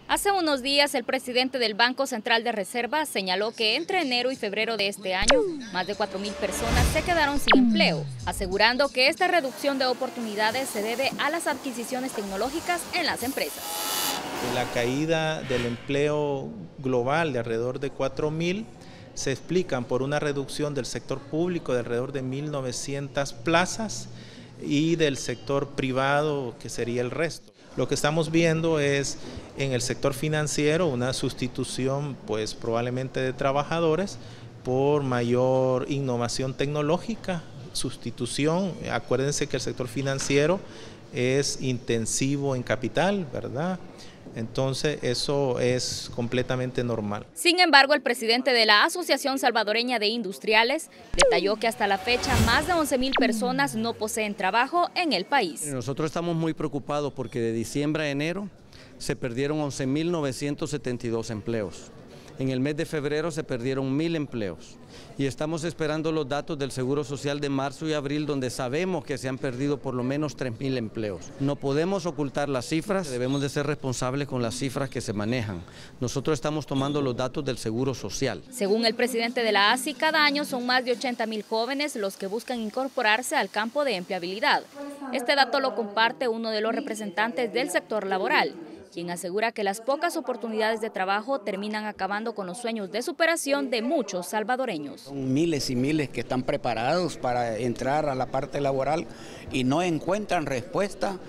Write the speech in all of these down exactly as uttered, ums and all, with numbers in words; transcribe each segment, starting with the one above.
Hace unos días, el presidente del Banco Central de Reserva señaló que entre enero y febrero de este año, más de cuatro mil personas se quedaron sin empleo, asegurando que esta reducción de oportunidades se debe a las adquisiciones tecnológicas en las empresas. La caída del empleo global de alrededor de cuatro mil se explican por una reducción del sector público de alrededor de mil novecientas plazas y del sector privado, que sería el resto. Lo que estamos viendo es en el sector financiero una sustitución, pues probablemente de trabajadores por mayor innovación tecnológica, sustitución. Acuérdense que el sector financiero es intensivo en capital, ¿verdad? Entonces eso es completamente normal. Sin embargo, el presidente de la Asociación Salvadoreña de Industriales detalló que hasta la fecha más de once mil personas no poseen trabajo en el país. Nosotros estamos muy preocupados porque de diciembre a enero se perdieron once mil novecientos setenta y dos empleos. En el mes de febrero se perdieron mil empleos y estamos esperando los datos del Seguro Social de marzo y abril, donde sabemos que se han perdido por lo menos tres mil empleos. No podemos ocultar las cifras, debemos de ser responsables con las cifras que se manejan. Nosotros estamos tomando los datos del Seguro Social. Según el presidente de la A S I, cada año son más de ochenta mil jóvenes los que buscan incorporarse al campo de empleabilidad. Este dato lo comparte uno de los representantes del sector laboral, quien asegura que las pocas oportunidades de trabajo terminan acabando con los sueños de superación de muchos salvadoreños. Son miles y miles que están preparados para entrar a la parte laboral y no encuentran respuesta.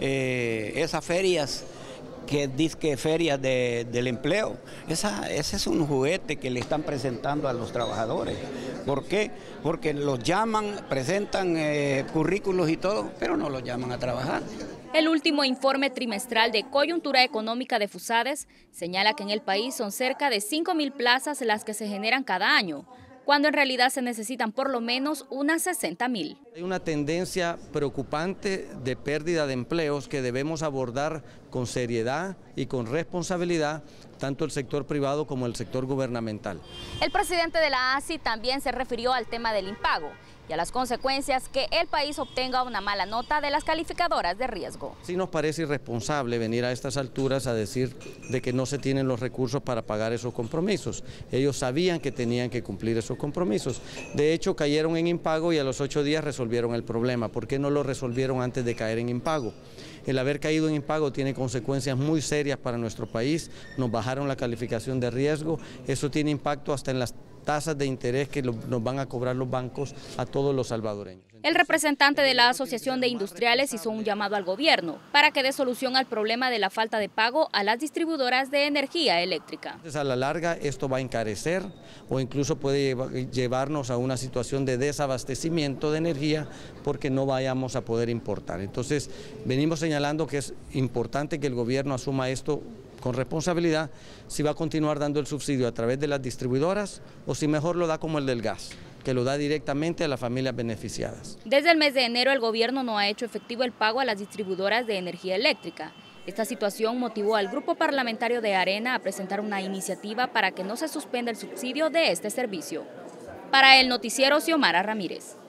Eh, esas ferias, que dizque ferias de, del empleo, esa, ese es un juguete que le están presentando a los trabajadores. ¿Por qué? Porque los llaman, presentan eh, currículos y todo, pero no los llaman a trabajar. El último informe trimestral de coyuntura económica de FUSADES señala que en el país son cerca de cinco mil plazas las que se generan cada año, cuando en realidad se necesitan por lo menos unas sesenta mil. Hay una tendencia preocupante de pérdida de empleos que debemos abordar con seriedad y con responsabilidad, tanto el sector privado como el sector gubernamental. El presidente de la A S I también se refirió al tema del impago y a las consecuencias que el país obtenga una mala nota de las calificadoras de riesgo. Sí nos parece irresponsable venir a estas alturas a decir de que no se tienen los recursos para pagar esos compromisos. Ellos sabían que tenían que cumplir esos compromisos. De hecho, cayeron en impago y a los ocho días resolvieron el problema. ¿Por qué no lo resolvieron antes de caer en impago? El haber caído en impago tiene consecuencias muy serias para nuestro país. Nos bajaron la calificación de riesgo. Eso tiene impacto hasta en las tasas de interés que nos van a cobrar los bancos a todos los salvadoreños. El representante de la Asociación de Industriales hizo un llamado al gobierno para que dé solución al problema de la falta de pago a las distribuidoras de energía eléctrica. Entonces, a la larga esto va a encarecer o incluso puede llevarnos a una situación de desabastecimiento de energía porque no vayamos a poder importar. Entonces venimos señalando que es importante que el gobierno asuma esto con responsabilidad, si va a continuar dando el subsidio a través de las distribuidoras o si mejor lo da como el del gas, que lo da directamente a las familias beneficiadas. Desde el mes de enero el gobierno no ha hecho efectivo el pago a las distribuidoras de energía eléctrica. Esta situación motivó al grupo parlamentario de Arena a presentar una iniciativa para que no se suspenda el subsidio de este servicio. Para el noticiero, Xiomara Ramírez.